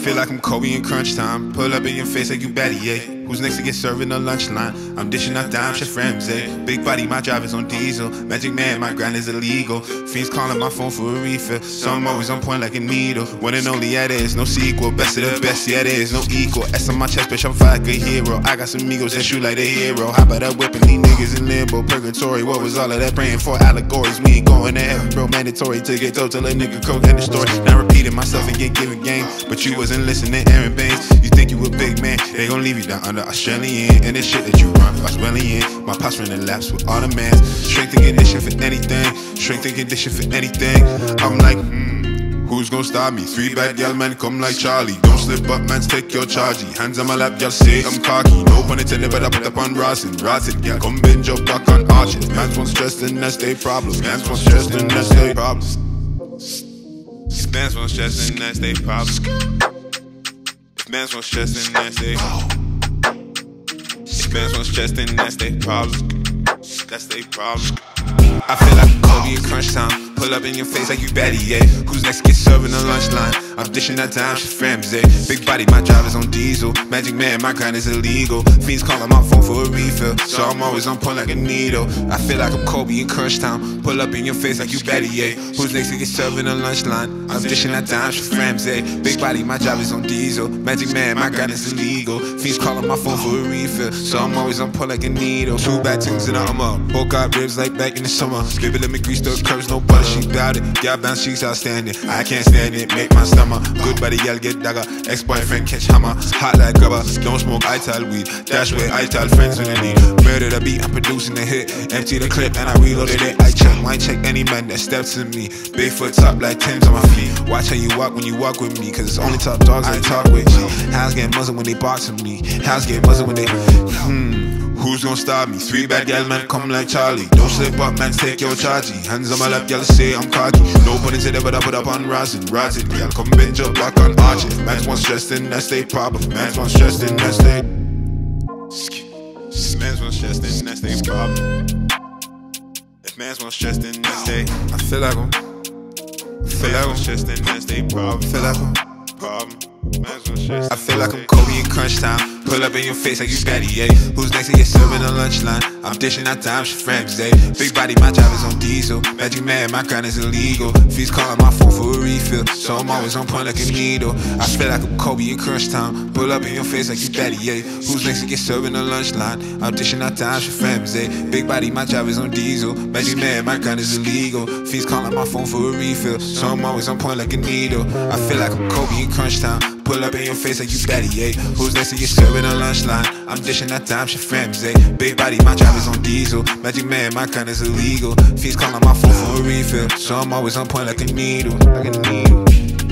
feel like I'm Kobe in crunch time. Pull up in your face like you Betty, yeah. Who's next to get served in the lunch line? I'm dishing out dimes, your friends, eh? Big body, my drive is on diesel. Magic man, my grind is illegal. Fiends calling my phone for a refill, so I'm always on point like a needle. One and only, yeah, there is no sequel. Best of the best, yeah, there is no equal. S on my chest, bitch, I'm like a hero. I got some amigos that shoot like a hero. How about that whipping these niggas in limbo? Purgatory, what was all of that praying for? Allegories, we ain't going to heaven, bro. Mandatory to get told till a nigga coke and the story. Now repeating myself and get given game, but you wasn't listening, Aaron Baines. You think you a big man, they gon' leave you down under Australian. And this shit that you run, Australian. My pops running laps with all the mans. Strength and condition for anything. Strength and condition for anything. I'm like, who's gon' stop me? 3 bad gal, man, come like Charlie. Don't slip up, man, take your chargy. Hands on my lap, y'all say I'm cocky. No pun intended, but I put up on Rossin. Rotted, gal, come binge up back on arches. Man's one stressed and that's they problem. Man's one stressed and that's they problem. Man's one stressed and that's they problem. Man's one stressed and that's they man's one stressed and that's they problem. That's they problem. I feel like Kobe in crunch time. Pull up in your face like you Betty, yeah. Who's next to get served in the lunch line? I'm dishing out dimes, your friends, eh? Big body, my drive is on diesel. Magic man, my grind is illegal. Fiends calling my phone for a refill, so I'm always on point like a needle. I feel like I'm Kobe in crunch time. Pull up in your face like you Betty, yeah. Who's next to get served in the lunch line? I'm dishing out dimes, your friends, eh? Big body, my drive is on diesel. Magic man, my grind is illegal. Fiends calling my phone for a refill, so I'm always on point like a needle. 2 bad things in the Hummer. Both got ribs like back in the summer. Baby, let me grease the curves, no butter, she bout it. Gal bounce, she's outstanding. I can't stand it, make my stomach. Good body, y'all get dagger. Ex-boyfriend catch hammer. Hot like rubber. Don't smoke, I tell weed. Dash way, I tell friends when they need. Murder the beat, I'm producing the hit. Empty the clip and I reloaded it. I check any man that steps to me. Big foot top like Tim's on my feet. Watch how you walk when you walk with me, cause it's only top dogs I talk with. House get muzzled when they box with me. House get muzzled when they who's gon' stop me? 3 bad gal, man, come like Charlie. Don't slip up, man, take your chargy. Hands on my lap, y'all say I'm cocky. No pun intended, but I put up on Rosin. Rotted, y'all come binge up back on arches. Man's one stressed and that's they problem. Man's one stressed and that's they man's one stressed and that's they problem. If man's one stressed and that's they I feel like I'm stressed and that's they problem. Feel like I'm problem. I feel like I'm Kobe in crunch time. Pull up in your face like you Betty, yeah. Who's next to get served in the lunch line? I'm dishing out dimes, your friends, eh? Big body, my drive is on diesel. Magic man, my grind is illegal. Fiends calling my phone for a refill, so I'm always on point like a needle. I feel like I'm Kobe in crunch time. Pull up in your face like you Betty, yeah. Who's next to get served in the lunch line? I'm dishing out dimes, your friends, eh? Big body, my drive is on diesel. Magic man, my grind is illegal. Fiends calling my phone for a refill, so I'm always on point like a needle. I feel like I'm Kobe in crunch time. Pull up in your face like you Betty, yeah. Who's next to get served in the lunch line? I'm dishing out dimes, your friends, eh? Big body, my drive is on diesel. Magic man, my kind is illegal. Fiends calling my phone for a refill, so I'm always on point like a needle. Like a needle.